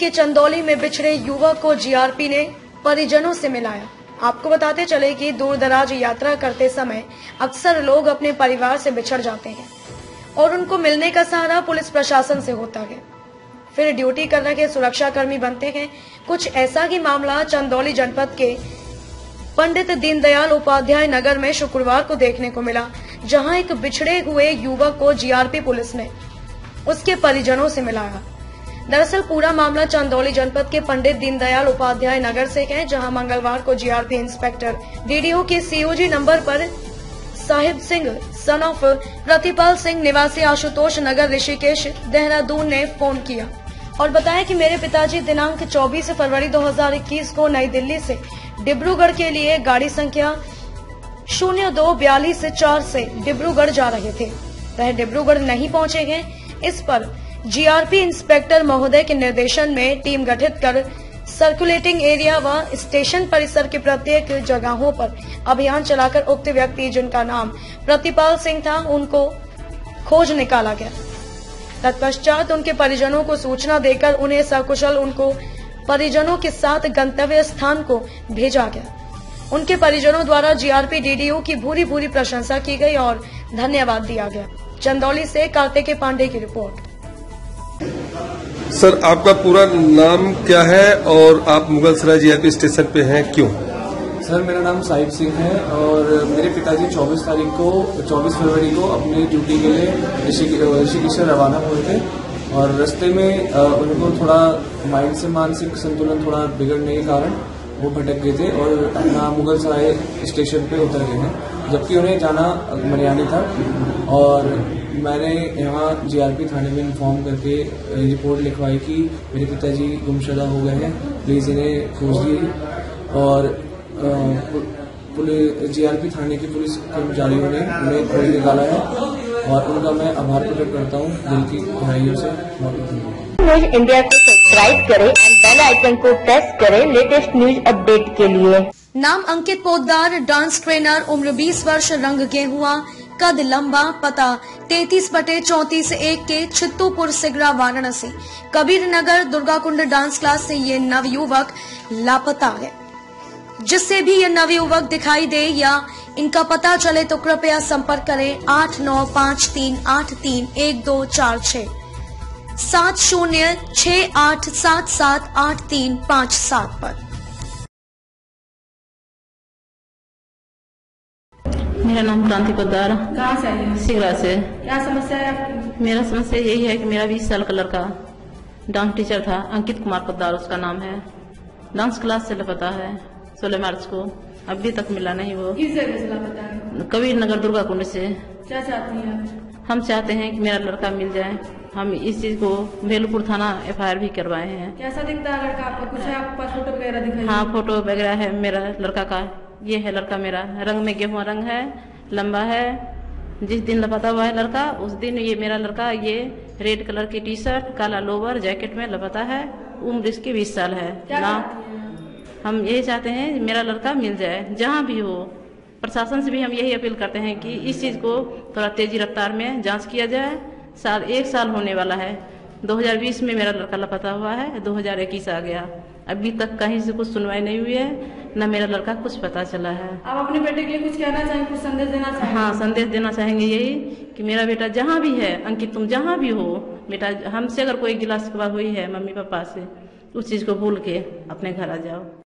के चंदौली में बिछड़े युवक को जीआरपी ने परिजनों से मिलाया। आपको बताते चले कि दूर दराज यात्रा करते समय अक्सर लोग अपने परिवार से बिछड़ जाते हैं और उनको मिलने का सहारा पुलिस प्रशासन से होता है, फिर ड्यूटी कर रहे सुरक्षा कर्मी बनते हैं। कुछ ऐसा ही मामला चंदौली जनपद के पंडित दीनदयाल उपाध्याय नगर में शुक्रवार को देखने को मिला, जहां एक बिछड़े हुए युवक को जीआरपी पुलिस ने उसके परिजनों से मिलाया। दरअसल पूरा मामला चंदौली जनपद के पंडित दीनदयाल उपाध्याय नगर से है, जहां मंगलवार को जीआरपी इंस्पेक्टर डीडीओ के सीओजी नंबर पर साहिब सिंह सन ऑफ प्रतिपाल सिंह निवासी आशुतोष नगर ऋषिकेश देहरादून ने फोन किया और बताया कि मेरे पिताजी दिनांक 24 फरवरी 2021 को नई दिल्ली से डिब्रूगढ़ के लिए गाड़ी संख्या 0242-4 से डिब्रूगढ़ जा रहे थे। वह डिब्रूगढ़ नहीं पहुंचे हैं। इस पर जीआरपी इंस्पेक्टर महोदय के निर्देशन में टीम गठित कर सर्कुलेटिंग एरिया व स्टेशन परिसर के प्रत्येक जगहों पर अभियान चलाकर उक्त व्यक्ति, जिनका नाम प्रतिपाल सिंह था, उनको खोज निकाला गया। तत्पश्चात उनके परिजनों को सूचना देकर उन्हें सकुशल उनको परिजनों के साथ गंतव्य स्थान को भेजा गया। उनके परिजनों द्वारा जीआरपी डीडीओ की भूरी भूरी प्रशंसा की गई और धन्यवाद दिया गया। चंदौली से कार्तिकेय पांडे की रिपोर्ट। सर, आपका पूरा नाम क्या है और आप मुगलसराय जीआरपी स्टेशन पे हैं, क्यों? सर, मेरा नाम साहिब सिंह है और मेरे पिताजी 24 फरवरी को अपने ड्यूटी के लिए ऋषिकेश से रवाना हुए थे और रास्ते में उनको थोड़ा माइंड से मानसिक संतुलन थोड़ा बिगड़ने के कारण वो भटक गए थे और अपना मुगलसराय स्टेशन पे उतर गए हैं, जबकि उन्हें जाना मरियानी था। और मैंने यहाँ जीआरपी थाने में इन्फॉर्म करके रिपोर्ट लिखवाई कि मेरे पिताजी गुमशुदा हो गए हैं, प्लीज़ इन्हें खोज दिए। और जीआरपी थाने की पुलिस कर्मचारियों ने उन्हें खोज निकाला है और उनका मैं आभार प्रकट करता हूँ दिल की गहराइयों से। न्यूज इंडिया को सब्सक्राइब करें एंड बेल आइकन को प्रेस करें लेटेस्ट न्यूज अपडेट के लिए। नाम अंकित पोद्दार, डांस ट्रेनर, उम्र 20 वर्ष, रंग गेहुआ, कद लंबा, पता 33/34 के चित्तूपुर सिगरा वाराणसी, कबीर नगर दुर्गाकुंड डांस क्लास से ये नवयुवक लापता है। जिससे भी ये नवयुवक दिखाई दे या इनका पता चले तो कृपया संपर्क करें 8953831246 7068778357 पर। मेरा नाम क्रांति पोद्दार। कहाँ से आई? सिगरा से। क्या समस्या है आपकी? मेरा समस्या यही है कि मेरा 20 साल का लड़का डांस टीचर था, अंकित कुमार पोद्दार उसका नाम है, डांस क्लास से लापता है 16 मार्च को, अभी तक मिला नहीं। वो किस जगह से लापता है? कबीर नगर दुर्गाकुंड से। क्या चाहती हैं आप? हम चाहते हैं कि मेरा लड़का मिल जाए। हम इस चीज को भेलपुर थाना FIR भी करवाए हैं। कैसा दिखता है लड़का आपका? कुछ है आपके पास फोटो वगैरह दिखाई? हाँ, फोटो वगैरह है मेरा लड़का का। ये है लड़का मेरा, रंग में गेहुआ रंग है, लंबा है। जिस दिन लापता हुआ है लड़का, उस दिन ये मेरा लड़का ये रेड कलर की टी-शर्ट, काला लोवर, जैकेट में लापता है। उम्र इसकी 20 साल है। हम यही चाहते हैं मेरा लड़का मिल जाए जहाँ भी हो। प्रशासन से भी हम यही अपील करते हैं कि इस चीज़ को थोड़ा तेजी रफ्तार में जांच किया जाए। एक साल होने वाला है, 2020 में मेरा लड़का लापता हुआ है, 2021 आ गया, अभी तक कहीं से कुछ सुनवाई नहीं हुई है, न मेरा लड़का कुछ पता चला है। आप अपने बेटे के लिए कुछ कहना चाहेंगे, कुछ संदेश देना चाहेंगे? हाँ, संदेश देना चाहेंगे यही कि मेरा बेटा जहाँ भी है, अंकित तुम जहाँ भी हो बेटा, हमसे अगर कोई गिला शिकवा हुई है मम्मी पापा से, उस चीज़ को भूल के अपने घर आ जाओ।